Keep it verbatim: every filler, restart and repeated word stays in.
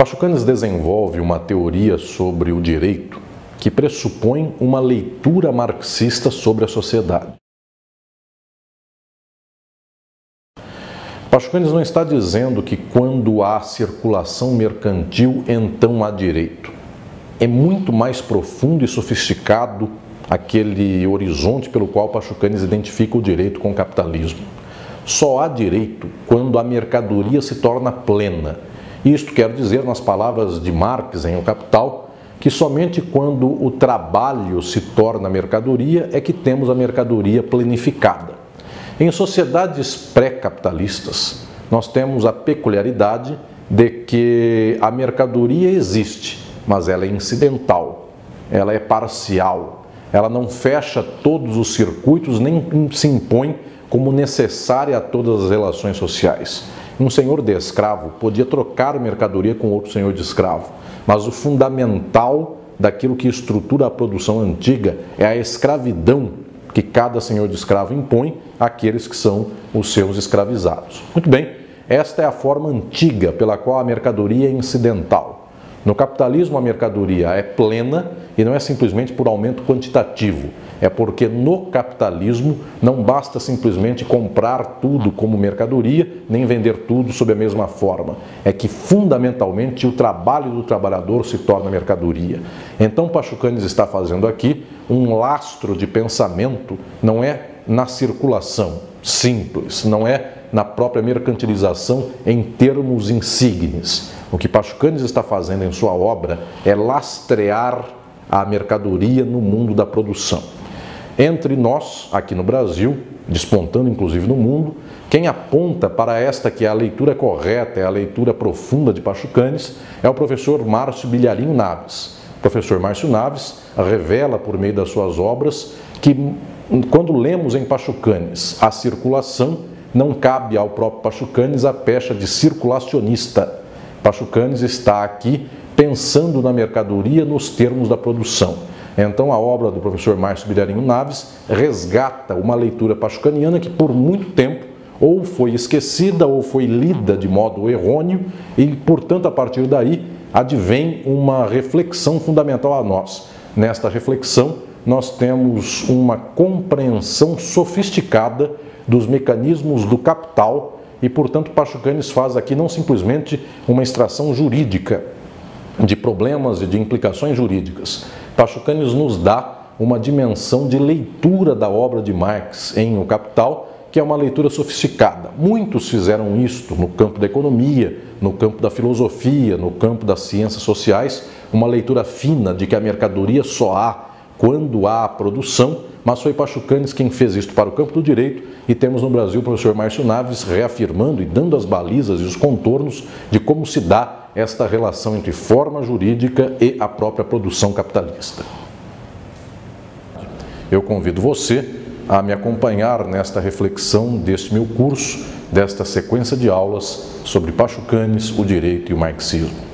Pachucanes desenvolve uma teoria sobre o direito que pressupõe uma leitura marxista sobre a sociedade. Pachucanes não está dizendo que quando há circulação mercantil, então há direito. É muito mais profundo e sofisticado aquele horizonte pelo qual Pachucanes identifica o direito com o capitalismo. Só há direito quando a mercadoria se torna plena. Isto quer dizer, nas palavras de Marx em O Capital, que somente quando o trabalho se torna mercadoria é que temos a mercadoria planificada. Em sociedades pré-capitalistas, nós temos a peculiaridade de que a mercadoria existe, mas ela é incidental, ela é parcial, ela não fecha todos os circuitos, nem se impõe como necessária a todas as relações sociais. Um senhor de escravo podia trocar mercadoria com outro senhor de escravo, mas o fundamental daquilo que estrutura a produção antiga é a escravidão que cada senhor de escravo impõe àqueles que são os seus escravizados. Muito bem, esta é a forma antiga pela qual a mercadoria é incidental. No capitalismo, a mercadoria é plena e não é simplesmente por aumento quantitativo. É porque no capitalismo não basta simplesmente comprar tudo como mercadoria, nem vender tudo sob a mesma forma. É que fundamentalmente o trabalho do trabalhador se torna mercadoria. Então Pachucanes está fazendo aqui um lastro de pensamento, não é na circulação simples, não é na própria mercantilização em termos insígnes. O que Pachucanes está fazendo em sua obra é lastrear a mercadoria no mundo da produção. Entre nós, aqui no Brasil, despontando inclusive no mundo, quem aponta para esta que é a leitura correta, é a leitura profunda de Pachucanes, é o professor Márcio Bilharinho Naves. O professor Márcio Naves revela por meio das suas obras que quando lemos em Pachucanes a circulação, não cabe ao próprio Pachucanes a pecha de circulacionista. Pachucanes está aqui pensando na mercadoria nos termos da produção. Então a obra do professor Márcio Bilharinho Naves resgata uma leitura pachucaniana que por muito tempo ou foi esquecida ou foi lida de modo errôneo e, portanto, a partir daí advém uma reflexão fundamental a nós. Nesta reflexão nós temos uma compreensão sofisticada dos mecanismos do capital e, portanto, Pachucanes faz aqui não simplesmente uma extração jurídica de problemas e de implicações jurídicas. Pachucanes nos dá uma dimensão de leitura da obra de Marx em O Capital, que é uma leitura sofisticada. Muitos fizeram isto no campo da economia, no campo da filosofia, no campo das ciências sociais, uma leitura fina de que a mercadoria só há quando há a produção, mas foi Pachucanes quem fez isto para o campo do direito e temos no Brasil o professor Márcio Naves reafirmando e dando as balizas e os contornos de como se dá esta relação entre forma jurídica e a própria produção capitalista. Eu convido você a me acompanhar nesta reflexão deste meu curso, desta sequência de aulas sobre Pachucanes, o direito e o marxismo.